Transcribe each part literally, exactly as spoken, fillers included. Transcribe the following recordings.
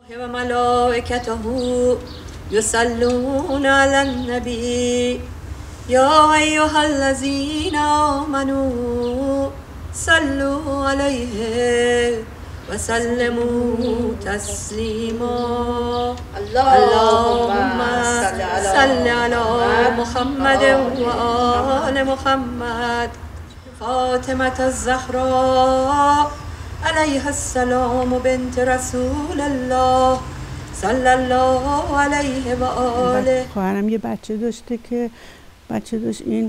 و ملائکته یصلون علی النبی یا ایها الذین آمنوا صلوا علیه و سلموا تسلیما. اللهم صل علی محمد و آل محمد. فاطمة الزهراء علیها السلام بنت رسول الله صلی الله علیه و آله. خواهرم یه بچه داشته که بچه داشت، این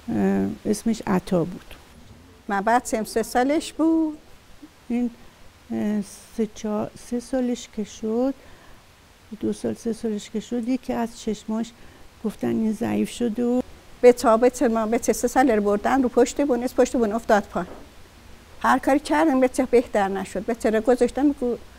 اسمش عطا بود. من بعد سه سه سالش بود، این سه, چه... سه سالش که شد، دو سال سه سالش که شد، یکی از چشماش گفتن این ضعیف شده و به تابت ما به سه سال رو بردن رو پشت بونس، پشت بون افتاد پایین. هر کاری کردم به بهتر نشد، به تره گذاشتم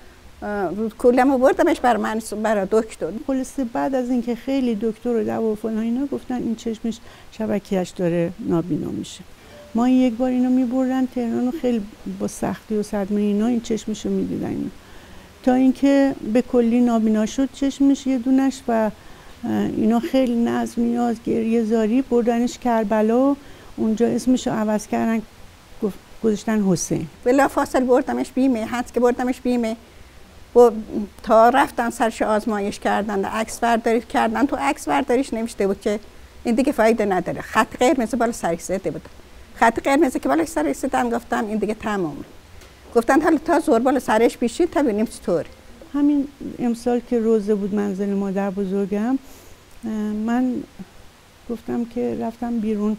رو کولمو بردمش برای من برای دکتر. خلاصه بعد از اینکه خیلی دکتر و دوا و فلان اینا گفتن این چشمش شبکیه‌اش داره نابینا میشه. ما یک بار اینو میبردن تهران و خیلی با سختی و صدمه اینا این چشمشو میدیدن اینا. تا اینکه به کلی نابینا شد چشمش یه دونش و اینا خیلی ناز نیاز گریه زاری بردنش کربلا و اونجا اسمشو عوض کردن گذاشتن حسین. بلا فاصل بردمش بیمه، حد که بردمش بیمه و تا رفتن سرش آزمایش کردن، عکس برداری کردن، تو عکس برداریش نوشته بود که این دیگه فایده نداره، خط قرمز بالا سرش زده بود. خط قرمز که بالا سرش زدن گفتم این دیگه تمومه. گفتن حالا تا زور بالا سرش بیشید تا ببینیم چطوره. همین امسال که روزه بود منزل مادر بزرگم، من گفتم که رفتم بیرون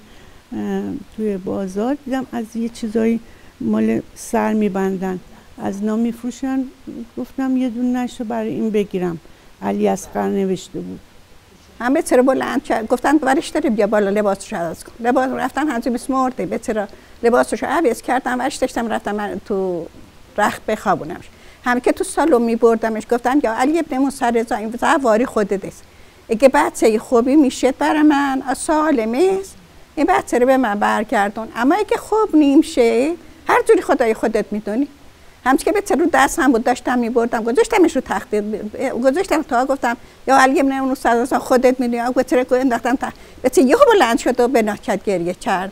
توی بازار دیدم از یه چیزایی مال سر میبندن از نام میفروشن، گفتم یه دونه نشو برای این بگیرم. علی اصغر نوشته بود. همه چرا بلند کرد گفتن برش داره بیا بالا لباسشو عوض کن. لباس رفتن هنوز بسمرده به چرا لباسشو عوض کردم برش داشتم رفتم من تو رخت بخوابونمش. همه که تو سالن میبردمش گفتن یا علی ابن موسی رضا این زواری خودت است. اگه بچه خوبی میشه برای من سالمه است این بچه رو به من برگردون، اما اگه خوب نمیشه هر جوری خدای خودت میدونی. همچه که بچه رو دست هم بود داشتم میبردم گذاشتمش رو تخت گذاشتم تا گفتم یا علی ابن موسی رضا خودت میدونی بچه رو انداختم تا بچه یهو بلند شد و به ناکت گریه کرد.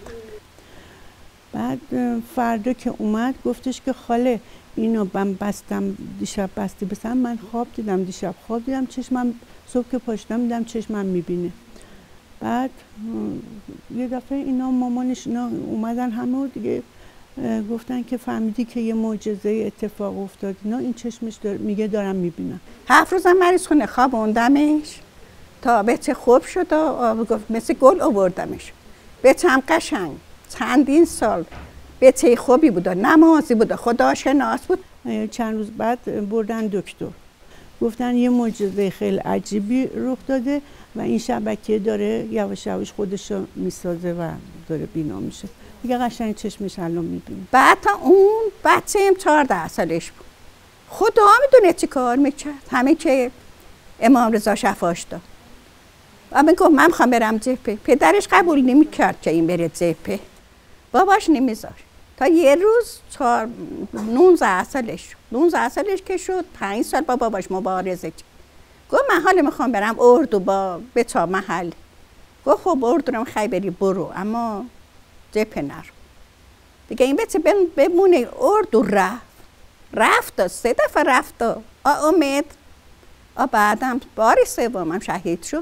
بعد فردا که اومد گفتش که خاله اینو من بستم دیشب بستی بسم من خواب دیدم دیشب خواب دیدم چشمم صبح که پاشدم دیدم چشمم میبینه. بعد یه دفعه اینا مامانش اینا اومدن همه دیگه گفتن که فهمیدی که یه معجزه اتفاق افتاد اینا این چشمش دار... میگه دارم میبینم. هفت روزم مریض خونه خوابوندمش تا بچه خوب شد و گفت مثل گل آوردمش. بچه هم قشنگ چندین سال بچه خوبی بود، نمازی بود، خدا شناس بود. چند روز بعد بردن دکتر گفتن یه معجزه خیلی عجیبی رخ داده و این شبکه داره یواش یواش خودش رو میسازه و داره بینا میشه. دیگه قشنگ چشمش الان میبینه. بعد تا اون بچه هم چهارده سالش بود. خدا میدونه چی کار میکرد. همه که امام رضا شفاش داد. و من گفت من میخوام برم جبهه. پدرش قبول نمیکرد که این بره جبهه. باباش نمیذاشت. تا یه روز چهار نوزده سالش نوزده سالش که شد پنج سال با باباش مبارزه کرد. گفت من حالا میخوام برم اردو با بچه محل. گفت خب اردو رو میخوای بری برو اما جبهه نرو. دیگه این بچه بمونه اردو رفت رفت سه دفعه رفت آ امید آ بعدم باری سومم شهید شد.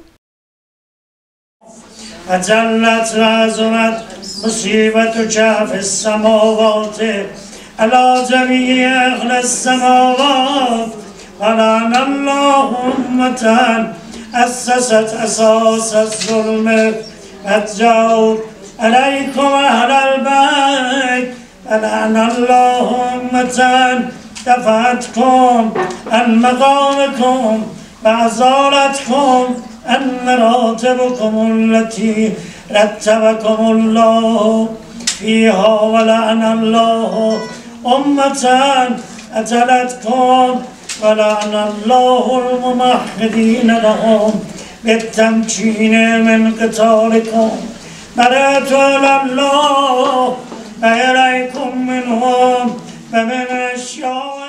اجلت و عظمت مصیبت که فی السماوات علی جمیع اهل السماوات ولعن الله امة اسست اساس الظلم اتجاو علیکم اهل البیت ولعن الله امة دفعتکم عن مقامکم و ازالتکم ان مراتبكم التي رتبكم الله فيها ولعن الله أمة أتلتكم ولعن الله الممهدين لهم بالتمكين من قتالكم برأت إلى الله وإليكم منهم ومن أشياء